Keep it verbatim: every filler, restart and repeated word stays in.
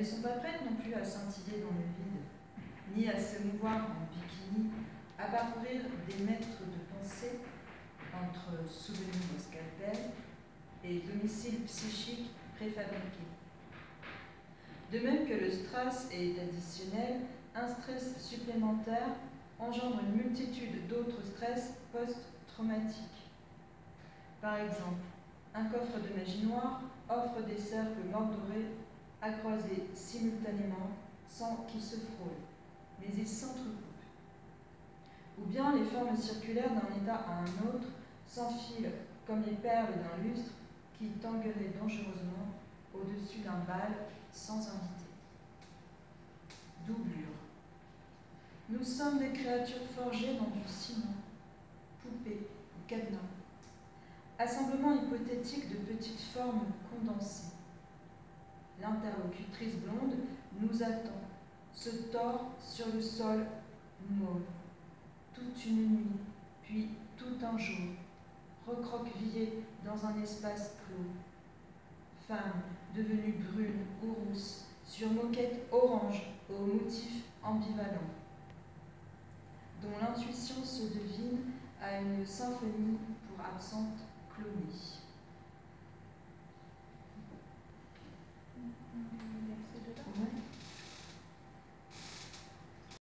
ne sont pas prêtes non plus à scintiller dans le vide, ni à se mouvoir en bikini, à parcourir des mètres de pensée entre souvenirs au scalpel et domicile psychique préfabriqué. De même que le stress est additionnel, un stress supplémentaire engendre une multitude d'autres stress post-traumatiques. Par exemple, un coffre de magie noire offre des cercles mordorés à croiser simultanément sans qu'ils se frôlent, mais ils s'entrecoupent. Ou bien les formes circulaires d'un état à un autre s'enfilent comme les perles d'un lustre qui tangueraient dangereusement au-dessus d'un bal sans invité. Doublure. Nous sommes des créatures forgées dans du ciment, poupées ou cadenas. Assemblement hypothétique de petites formes condensées. L'interlocutrice blonde nous attend, se tord sur le sol mauve, toute une nuit, puis tout un jour, recroquevillée dans un espace clos. Femme devenue brune ou rousse, sur moquette orange aux motifs ambivalents, dont l'intuition se devine à une symphonie pour absente